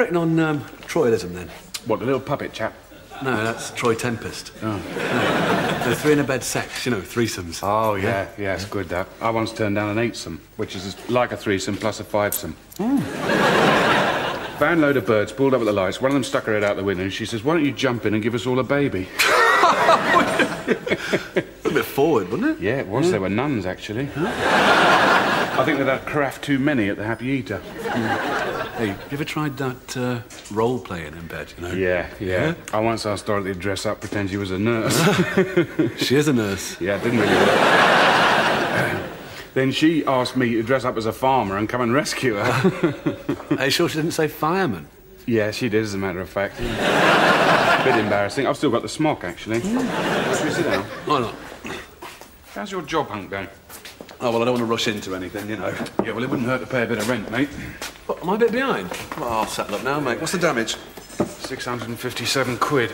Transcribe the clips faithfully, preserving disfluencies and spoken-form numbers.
reckon on um, Troyalism, then? What, the little puppet chap? No, that's Troy Tempest. Oh. No, three in a bed sex, you know, threesomes. Oh, yeah, yeah, it's good, that. I once turned down an eightsome, which is like a threesome plus a fivesome. Mm. Van load of birds pulled up at the lights. One of them stuck her head out the window and she says, why don't you jump in and give us all a baby? A bit forward, wasn't it? Yeah, it was. Yeah. There were nuns, actually. Huh? I think they'd had craft too many at the Happy Eater. Mm. Hey, you ever tried that uh, role-playing in bed, you know? Yeah, yeah, yeah. I once asked Dorothy to dress up, pretend she was a nurse. She is a nurse. Yeah, it didn't really work. uh, then she asked me to dress up as a farmer and come and rescue her. Are you sure she didn't say fireman? Yeah, she did, as a matter of fact. A bit embarrassing. I've still got the smock, actually. Mm. Should we sit down? Why not? How's your job hunt going? Oh, well, I don't want to rush into anything, you know. Yeah, well, it wouldn't hurt to pay a bit of rent, mate. What, am I a bit behind? Well, I'll settle up now, mate. What's the damage? six hundred and fifty-seven quid.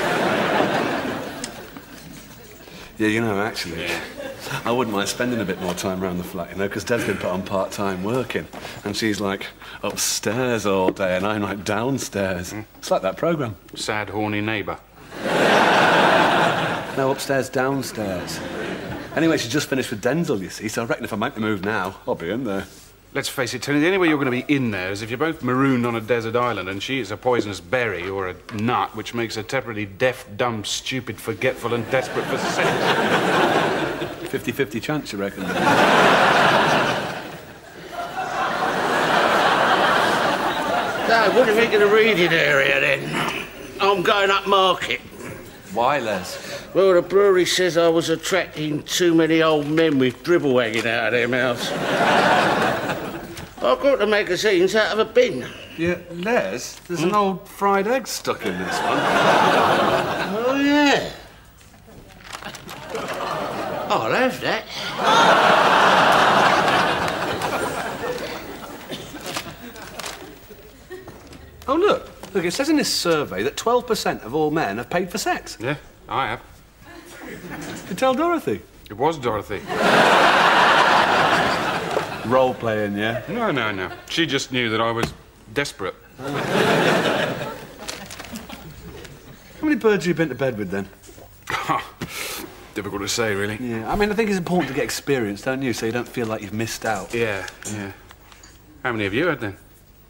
Yeah, you know, actually, yeah. I wouldn't mind spending a bit more time around the flat, you know, because Deb's been put on part-time working, and she's, like, upstairs all day, and I'm, like, downstairs. Mm. It's like that programme. Sad, horny neighbour. No, upstairs, downstairs. Anyway, she's just finished with Denzel, you see, so I reckon if I make the move now, I'll be in there. Let's face it, Tony, the only way you're going to be in there is if you're both marooned on a desert island and she is a poisonous berry or a nut, which makes her temporarily deaf, dumb, stupid, forgetful and desperate for sex. fifty-fifty chance, you reckon? So, what do you think of the reading area, then? I'm going up market. Why, Les? Well, the brewery says I was attracting too many old men with dribble hanging out of their mouths. I got the magazines out of a bin. Yeah, Les, there's hmm? an old fried egg stuck in this one. Oh, yeah. I'll have that. Oh, look. Look, it says in this survey that twelve percent of all men have paid for sex. Yeah, I have. You tell Dorothy. It was Dorothy. Role-playing, yeah? No, no, no. She just knew that I was desperate. How many birds have you been to bed with, then? Difficult to say, really. Yeah, I mean, I think it's important to get experience, don't you, so you don't feel like you've missed out. Yeah, yeah. How many have you had, then?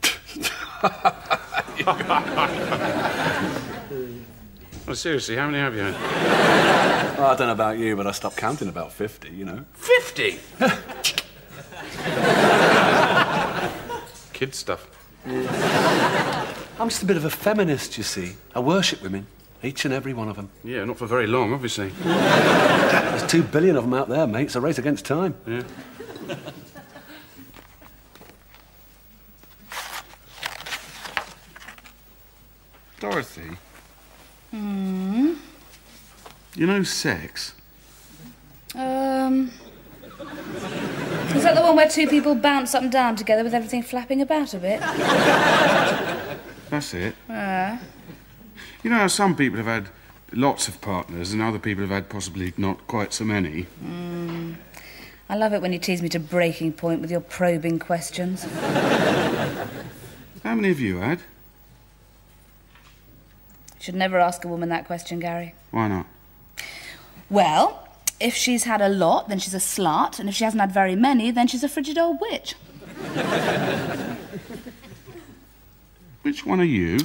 Well, seriously, how many have you had? Well, I don't know about you, but I stopped counting about fifty, you know. Fifty? Kid stuff. Yeah. I'm just a bit of a feminist, you see. I worship women, each and every one of them. Yeah, not for very long, obviously. There's two billion of them out there, mate. It's a race against time. Yeah. Dorothy? Hmm? You know sex? Um... Is that the one where two people bounce up and down together with everything flapping about a bit? That's it. Uh. You know how some people have had lots of partners and other people have had possibly not quite so many? Mm. I love it when you tease me to breaking point with your probing questions. How many have you had? You should never ask a woman that question, Gary. Why not? Well, if she's had a lot, then she's a slut, and if she hasn't had very many, then she's a frigid old witch. Which one are you?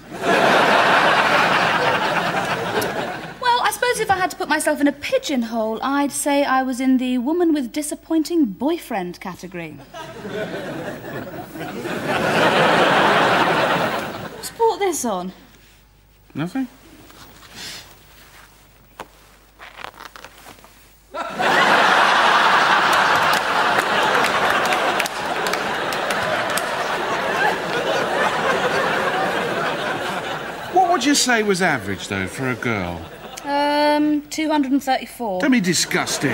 Well, I suppose if I had to put myself in a pigeonhole, I'd say I was in the woman with disappointing boyfriend category. What's brought this on? Nothing. What would you say was average, though, for a girl? Um, two hundred and thirty-four. Don't be disgusting.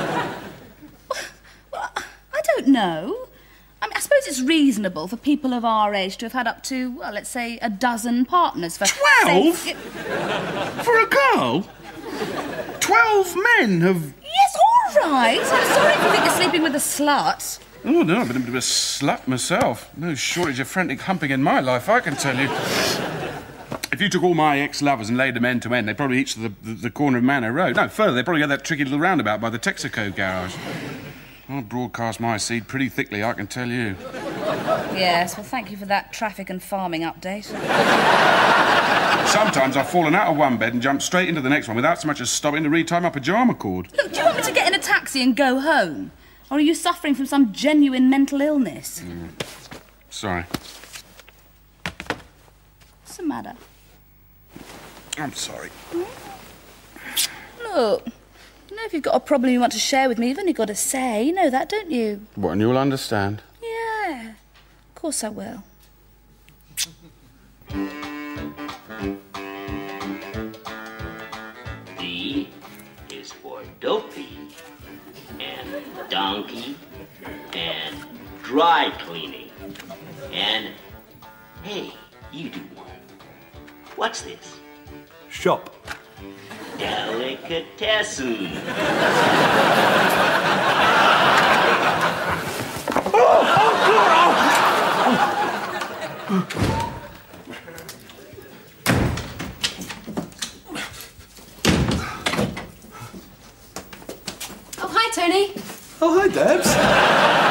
Well, I don't know. I mean, I suppose it's reasonable for people of our age to have had up to, well, let's say, a dozen partners for... Twelve? Say, for a girl? Twelve men have... Yes, all right. I'm sorry if you think you're sleeping with a slut. Oh, no, I've been a bit of a slut myself. No shortage of frantic humping in my life, I can tell you. If you took all my ex-lovers and laid them end to end, they'd probably each to the, the, the corner of Manor Road. No, further, they'd probably go that tricky little roundabout by the Texaco garage. I'll broadcast my seed pretty thickly, I can tell you. Yes, well, thank you for that traffic and farming update. Sometimes I've fallen out of one bed and jumped straight into the next one without so much as stopping to retie my pyjama cord. Look, do you want me to get in a taxi and go home? Or are you suffering from some genuine mental illness? Mm. Sorry. What's the matter? I'm sorry. Look, you know, if you've got a problem you want to share with me, you've only got to say. You know that, don't you? What, and you'll understand? Yeah, of course I will. D is for dopey, and donkey, and dry cleaning, and hey, you do one. What's this? Shop. Delicatessen. Oh, hi, Tony. Oh, hi, Debs.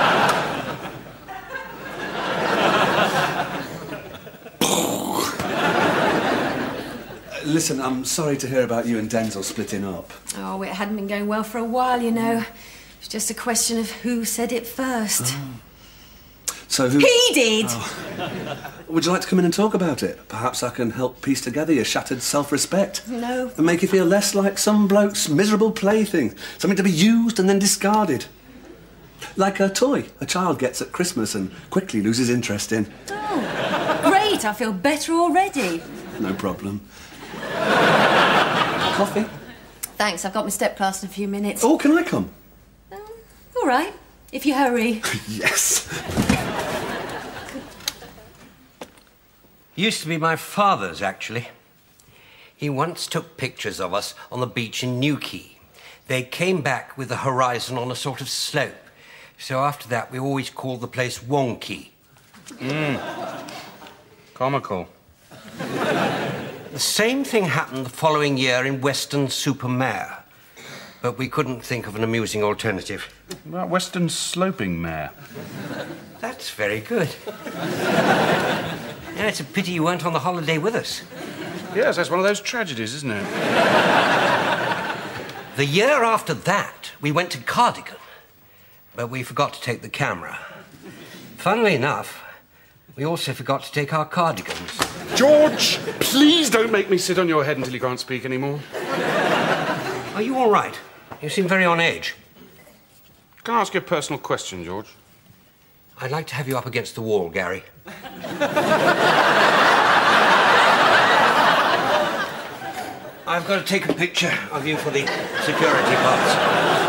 Listen, I'm sorry to hear about you and Denzel splitting up. Oh, it hadn't been going well for a while, you know. It's just a question of who said it first. Oh. So who... He did! Oh. Would you like to come in and talk about it? Perhaps I can help piece together your shattered self-respect. No. And make you feel less like some bloke's miserable plaything. Something to be used and then discarded. Like a toy a child gets at Christmas and quickly loses interest in. Oh, great. I feel better already. No problem. Coffee? Thanks, I've got my step class in a few minutes. Oh, can I come? Um, all right, if you hurry. Yes. Used to be my father's, actually. He once took pictures of us on the beach in Newquay. They came back with the horizon on a sort of slope. So after that, we always called the place Wonky. Mmm. Comical. The same thing happened the following year in Weston-super-Mare. But we couldn't think of an amusing alternative. That Western sloping mare. That's very good. Yeah, it's a pity you weren't on the holiday with us. Yes, that's one of those tragedies, isn't it? The year after that, we went to Cardigan. But we forgot to take the camera. Funnily enough, we also forgot to take our cardigans. George, please don't make me sit on your head until you can't speak anymore. Are you all right? You seem very on edge. Can I ask you a personal question, George? I'd like to have you up against the wall, Gary. I've got to take a picture of you for the security parts.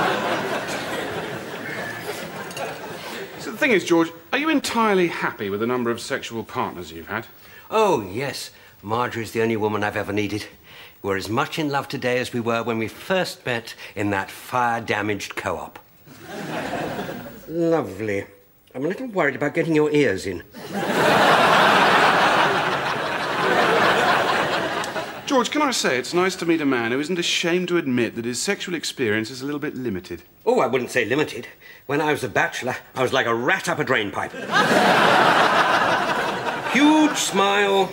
So the thing is, George, are you entirely happy with the number of sexual partners you've had? Oh, yes. Marjorie's the only woman I've ever needed. We're as much in love today as we were when we first met in that fire-damaged co-op. Lovely. I'm a little worried about getting your ears in. George, can I say it's nice to meet a man who isn't ashamed to admit that his sexual experience is a little bit limited? Oh, I wouldn't say limited. When I was a bachelor, I was like a rat up a drain pipe. Huge smile.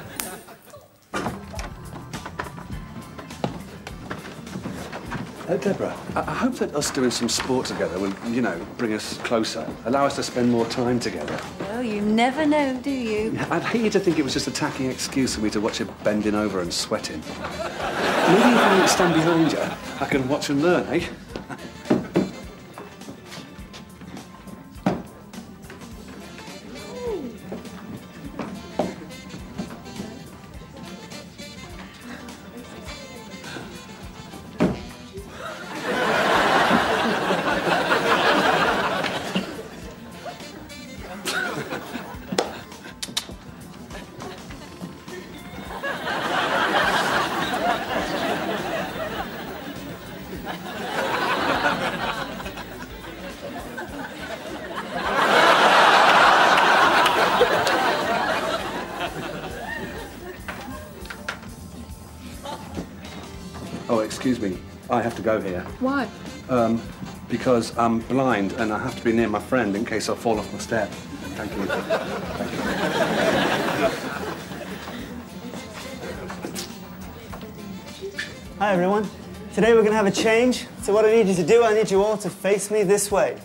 Uh, Deborah, I, I hope that us doing some sport together will, you know, bring us closer, allow us to spend more time together. Well, you never know, do you? I'd hate you to think it was just a tacking excuse for me to watch you bending over and sweating. Maybe if I don't stand behind you, I can watch and learn, eh? excuse me. I have to go here. Why? Um, because I'm blind and I have to be near my friend in case I fall off my step. Thank you. Thank you. Hi, everyone. Today we're going to have a change. So what I need you to do, I need you all to face me this way.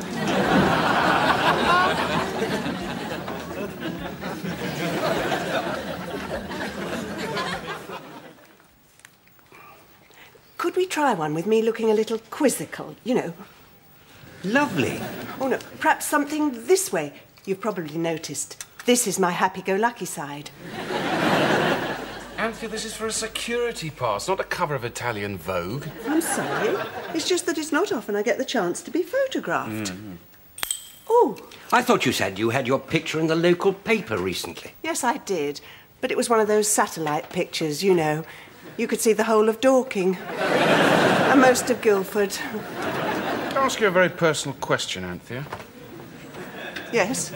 Could we try one with me looking a little quizzical, you know? Lovely. Oh, no, perhaps something this way. You've probably noticed. This is my happy-go-lucky side. Anthea, this is for a security pass, not a cover of Italian Vogue. I'm sorry. It's just that it's not often I get the chance to be photographed. Mm-hmm. Oh. I thought you said you had your picture in the local paper recently. Yes, I did. But it was one of those satellite pictures, you know. You could see the whole of Dorking. And most of Guildford. Can I ask you a very personal question, Anthea? Yes?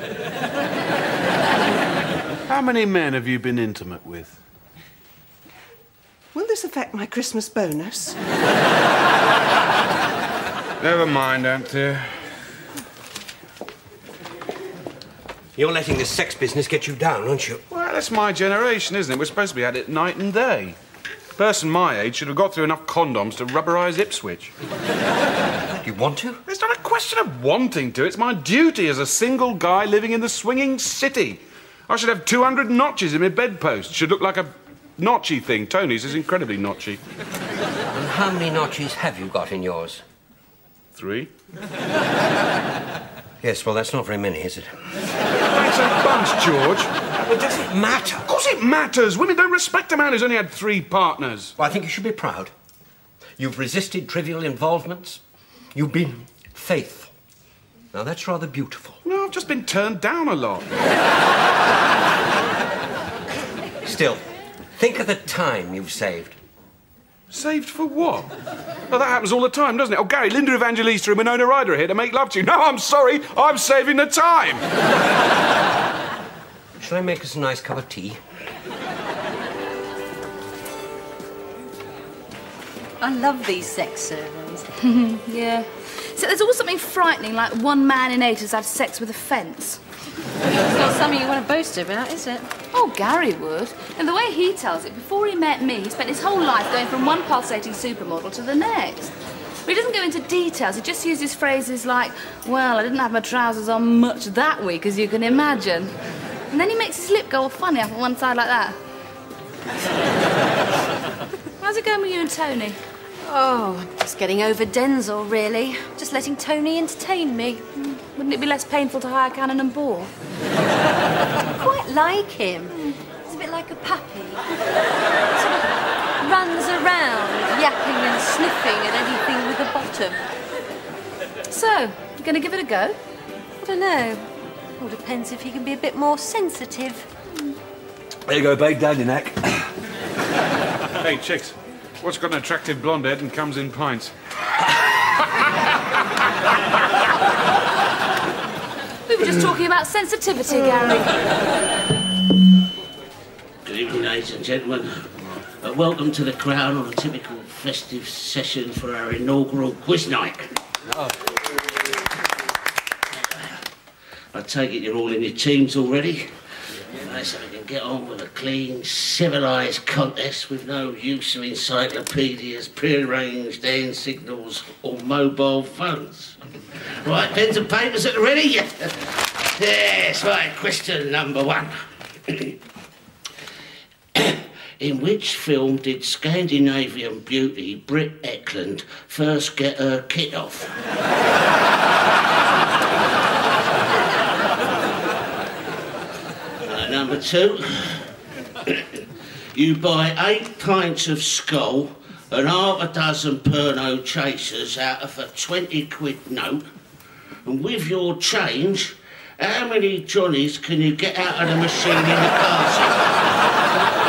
How many men have you been intimate with? Will this affect my Christmas bonus? Never mind, Anthea. You're letting this sex business get you down, aren't you? Well, that's my generation, isn't it? We're supposed to be at it night and day. A person my age should have got through enough condoms to rubberise Ipswich. You want to? It's not a question of wanting to. It's my duty as a single guy living in the swinging city. I should have two hundred notches in my bedpost. Should look like a notchy thing. Tony's is incredibly notchy. And how many notches have you got in yours? Three. Yes, well, that's not very many, is it? Thanks a bunch, George. It doesn't matter. Of course it matters. Women don't respect a man who's only had three partners. Well, I think you should be proud. You've resisted trivial involvements. You've been faithful. Now, that's rather beautiful. No, I've just been turned down a lot. Still, think of the time you've saved. Saved for what? Well, that happens all the time, doesn't it? Oh, Gary, Linda Evangelista and Winona Ryder are here to make love to you. No, I'm sorry. I'm saving the time. Shall I make us a nice cup of tea? I love these sex surveys. Yeah. So there's always something frightening, like one man in eight has had sex with a fence. It's not something you want to boast about, is it? Oh, Gary would. And the way he tells it, before he met me, he spent his whole life going from one pulsating supermodel to the next. But he doesn't go into details. He just uses phrases like, well, I didn't have my trousers on much that week, as you can imagine. And then he makes his lip go all funny up on one side like that. How's it going with you and Tony? Oh, just getting over Denzel, really. Just letting Tony entertain me. Wouldn't it be less painful to hire Cannon and Ball? I quite like him. He's a bit like a puppy. Sort of runs around, yapping and sniffing at anything with a bottom. So, you going to give it a go? I don't know. All depends if he can be a bit more sensitive. There you go, babe, down your neck. Hey, chicks. What's got an attractive blonde head and comes in pints? We were just talking about sensitivity, Gary. Good evening, ladies and gentlemen. Uh, welcome to the Crown on a typical festive session for our inaugural quiz night. Oh. I take it you're all in your teams already? Right, so we can get on with a clean, civilised contest with no use of encyclopedias, prearranged hand signals or mobile phones. Right, pens and papers at the ready? Yes, right, question number one. In which film did Scandinavian beauty Britt Ekland first get her kit off? uh, number two. You buy eight pints of Skull and half a dozen Pernod Chasers out of a twenty quid note, and with your change, how many Johnnies can you get out of the machine in the castle?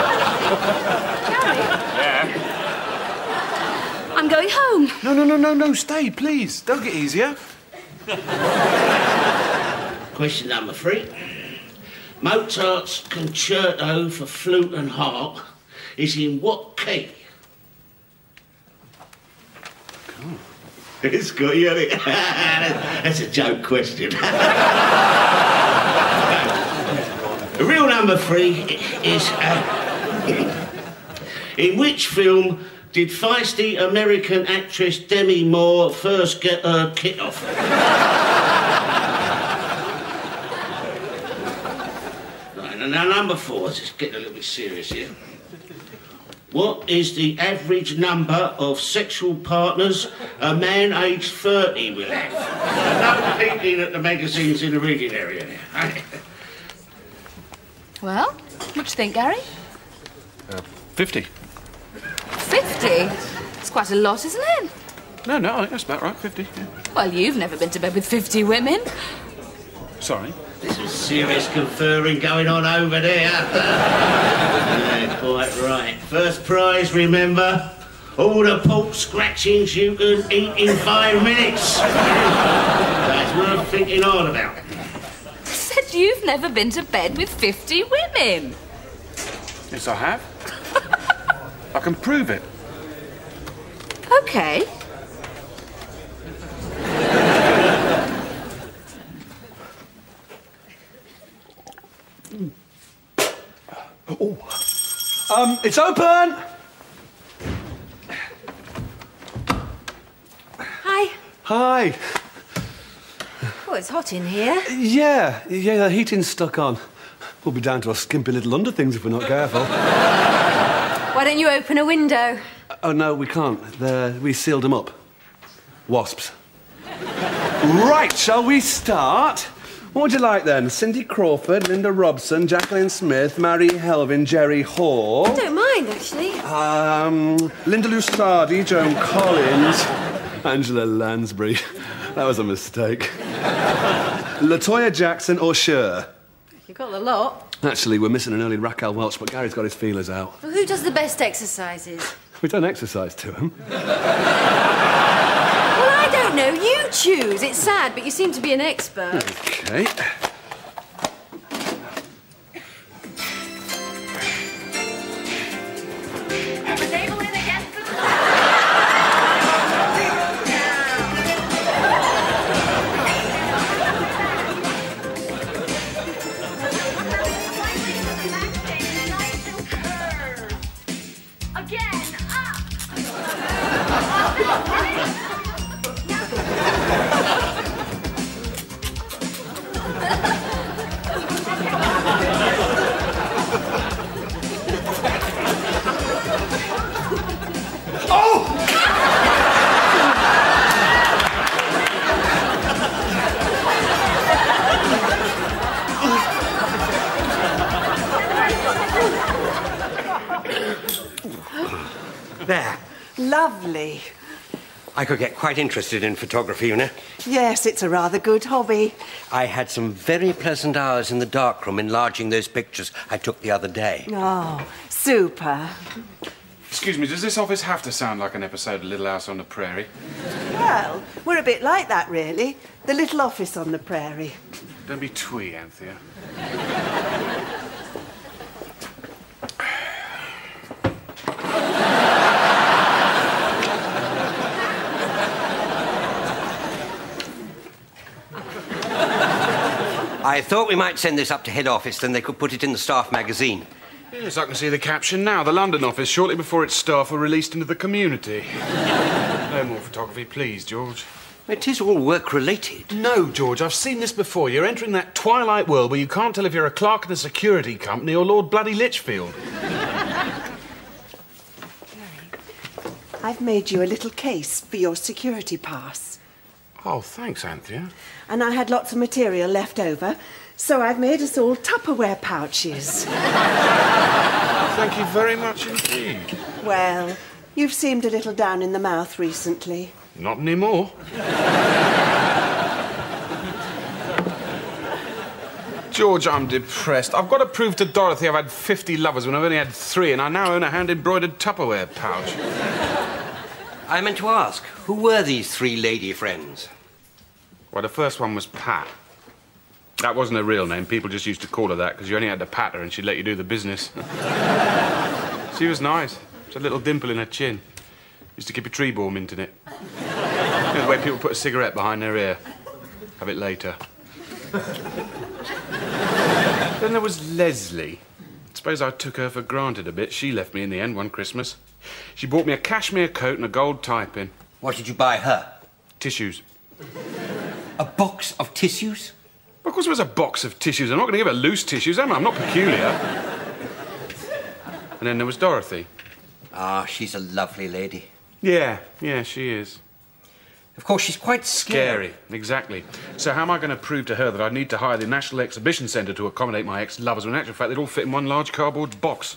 Gary? I'm going home. No, no, no, no, no, stay, please. Don't get easier. Question number three. Mozart's Concerto for Flute and Harp is in what key? Oh. It's got you, hasn't it? That's a joke question. The real number three is... Uh, in which film did feisty American actress Demi Moore first get her kit off? Right, and now number four, let's just get a little bit serious here. What is the average number of sexual partners a man aged thirty will have? No peeking at the magazines in the reading area there. Well, what do you think, Gary? Uh, fifty. Fifty? It's quite a lot, isn't it? No, no, I think that's about right, fifty. Yeah. Well, you've never been to bed with fifty women. Sorry. There's some serious conferring going on over there. Yeah, quite right. First prize, remember? All the pork scratchings you can eat in five minutes. That's worth thinking hard about. I said you've never been to bed with fifty women. Yes, I have. I can prove it. OK. Oh. Um, it's open! Hi. Hi. Oh, it's hot in here. Yeah, yeah, the heating's stuck on. We'll be down to our skimpy little underthings if we're not careful. Why don't you open a window? Oh, no, we can't. They're, we sealed them up. Wasps. Right, shall we start? What would you like, then? Cindy Crawford, Linda Robson, Jacqueline Smith, Mary Helvin, Jerry Hall... I don't mind, actually. Um, Linda Lusardi, Joan Collins, Angela Lansbury. That was a mistake. LaToya Jackson or Cher? You got the lot. Actually, we're missing an early Raquel Welch, but Gary's got his feelers out. Well, who does the best exercises? We don't exercise to him. Well, I don't know. You choose. It's sad, but you seem to be an expert. OK. There. Lovely. I could get quite interested in photography, you know. Yes, it's a rather good hobby. I had some very pleasant hours in the darkroom enlarging those pictures I took the other day. Oh, super. Excuse me, does this office have to sound like an episode of Little House on the Prairie? Well, we're a bit like that, really. The little office on the prairie. Don't be twee, Anthea. I thought we might send this up to head office, then they could put it in the staff magazine. Yes, I can see the caption now. The London office, shortly before its staff were released into the community. No more photography, please, George. It is all work-related. No, George, I've seen this before. You're entering that twilight world where you can't tell if you're a clerk in a security company or Lord Bloody Lichfield. I've made you a little case for your security pass. Oh, thanks, Anthea. And I had lots of material left over, so I've made us all Tupperware pouches. Thank you very much indeed. Well, you've seemed a little down in the mouth recently. Not anymore. George, I'm depressed. I've got to prove to Dorothy I've had fifty lovers when I've only had three, and I now own a hand-embroidered Tupperware pouch. I meant to ask, who were these three lady friends? Well, the first one was Pat. That wasn't her real name. People just used to call her that because you only had to pat her and she'd let you do the business. She was nice. She had a little dimple in her chin. Used to keep a tree ball mint in it. You know, the way people put a cigarette behind their ear. Have it later. Then there was Leslie. I suppose I took her for granted a bit. She left me in the end one Christmas. She bought me a cashmere coat and a gold tie-pin. What did you buy her? Tissues. A box of tissues? Of course it was a box of tissues. I'm not going to give her loose tissues, am I? I'm not peculiar. And then there was Dorothy. Ah, she's a lovely lady. Yeah, yeah, she is. Of course, she's quite scary. Scary, exactly. So how am I going to prove to her that I need to hire the National Exhibition Centre to accommodate my ex-lovers when in actual fact they'd all fit in one large cardboard box?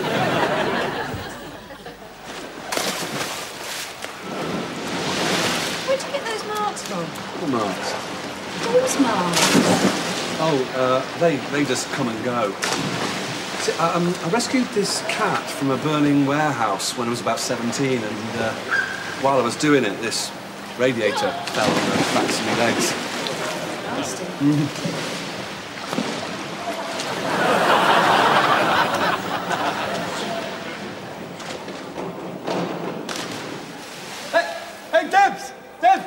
Where'd you get those marks from? What marks? Those marks. Oh, uh, they, they just come and go. See, I, um, I rescued this cat from a burning warehouse when I was about seventeen, and uh, while I was doing it, this radiator fell on the backs of my legs. Nasty. Mm. Hey, hey, Debs! Deb!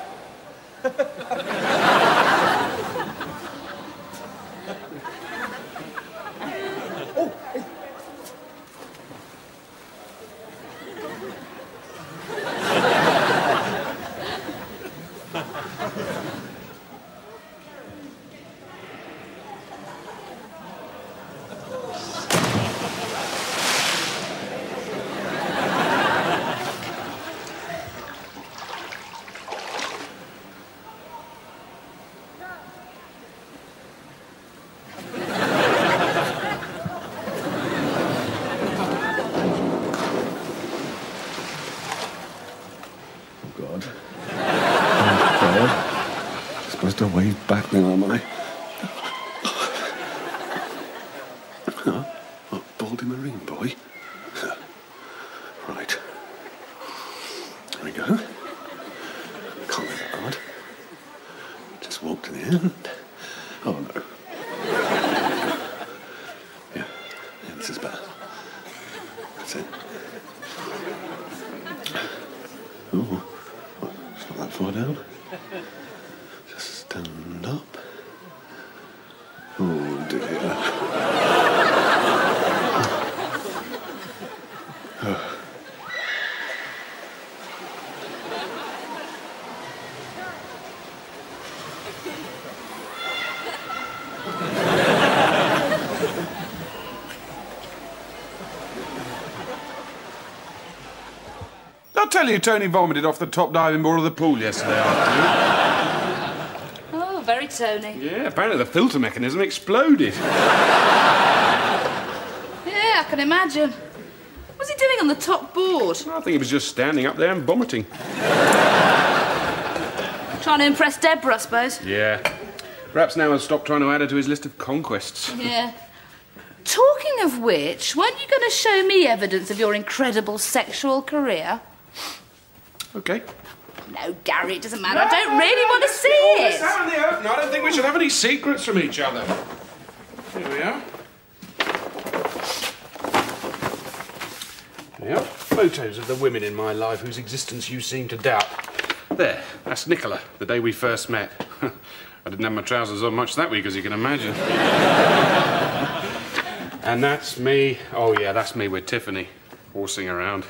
Oh, hey. God. Oh, God. I'm supposed to wave back then, am I? Huh? Oh, Baldy Marine boy. Right. There we go. Can't be that hard. Just walk to the end. Oh, no. Yeah. Yeah, this is better. That's it. Oh. It's not that far down. Just stand up. Oh dear. Oh. I'll tell you, Tony vomited off the top diving board of the pool yesterday afternoon. Oh, very Tony. Yeah, apparently the filter mechanism exploded. Yeah, I can imagine. What was he doing on the top board? I think he was just standing up there and vomiting. Trying to impress Deborah, I suppose. Yeah. Perhaps now I'll stop trying to add her to his list of conquests. Yeah. Talking of which, weren't you going to show me evidence of your incredible sexual career? OK. No, Gary, it doesn't matter. I don't really want to see it. Out in the open. I don't think we should have any secrets from each other. Here we are. Here we are. Photos of the women in my life whose existence you seem to doubt. There, that's Nicola, the day we first met. I didn't have my trousers on much that week, as you can imagine. And that's me. Oh, yeah, that's me with Tiffany, horsing around.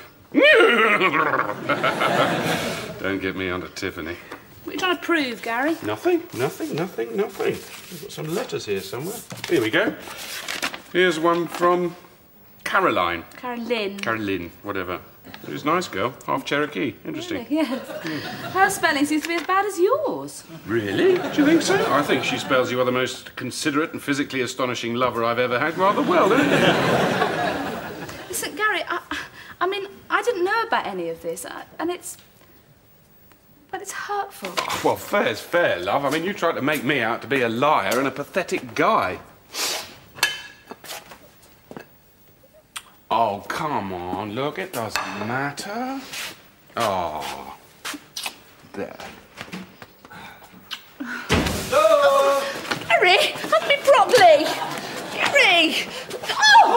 Don't get me onto Tiffany. What are you trying to prove, Gary? Nothing, nothing, nothing, nothing. We've got some letters here somewhere. Here we go. Here's one from Caroline. Carolyn. Carolyn, whatever. She's a nice girl, half Cherokee. Interesting. Really? Yeah. Her spelling seems to be as bad as yours. Really? Do you think so? I think she spells you are the most considerate and physically astonishing lover I've ever had rather well, don't you? Listen, Gary, I, I mean, I didn't know about any of this, uh, and it's... But it's hurtful. Well, fair's fair, love. I mean, you tried to make me out to be a liar and a pathetic guy. Oh, come on, look, it doesn't matter. Oh. There. Oh, Gary, hug me properly. Gary! Oh!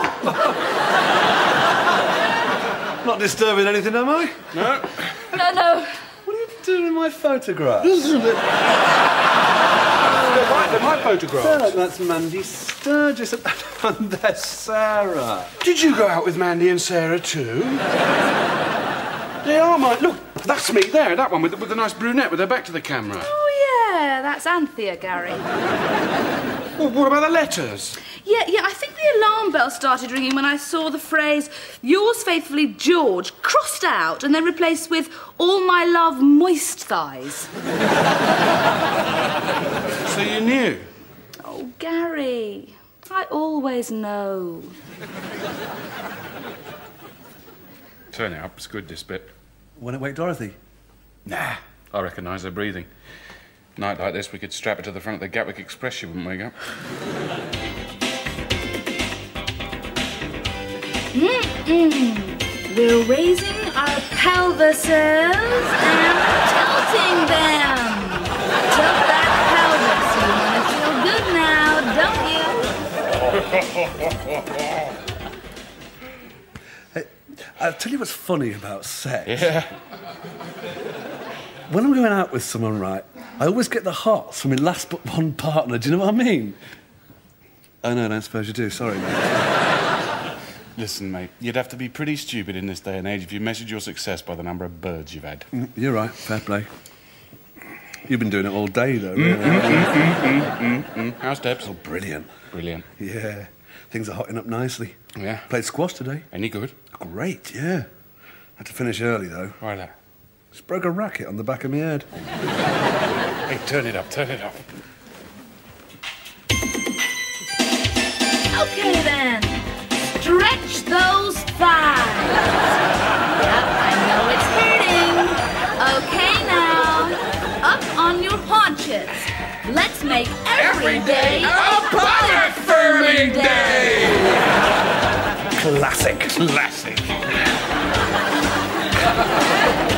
Not disturbing anything, am I? No. No, no. What are you doing in my photographs? They're my, they're my photographs. Look, that's Mandy Sturgis and there's Sarah. Did you go out with Mandy and Sarah too? They are mine. Look, that's me there, that one with the, with the nice brunette with her back to the camera. Oh, yeah, that's Anthea, Gary. Well, what about the letters? Yeah, yeah, I think the alarm bell started ringing when I saw the phrase, yours faithfully, George, crossed out and then replaced with, all my love, moist thighs. So you knew? Oh, Gary, I always know. Turn it up, it's good, this bit. Won't it wake Dorothy? Nah, I recognise her breathing. Night like this, we could strap her to the front of the Gatwick Express, she wouldn't wake up. Mm-mm. We're raising our pelvises and tilting them. Tilt that pelvis. You want to feel good now, don't you? Hey, I'll tell you what's funny about sex. Yeah. When I'm going out with someone, right, I always get the hots from my last but one partner. Do you know what I mean? Oh, no, I don't suppose you do. Sorry, mate. Listen, mate, you'd have to be pretty stupid in this day and age if you measured your success by the number of birds you've had. Mm, you're right. Fair play. You've been doing it all day, though. Really. Mm, mm, mm, mm, mm, mm. How's Debs? Oh, brilliant. Brilliant. Yeah. Things are hotting up nicely. Yeah. Played squash today. Any good? Great, yeah. Had to finish early, though. Why that? Just broke a racket on the back of my head. Hey, turn it up, turn it up. Okay, then. Stretch those thighs. Yep, I know it's hurting. Okay, now. Up on your haunches. Let's make every day a butt firming day. Classic. Classic.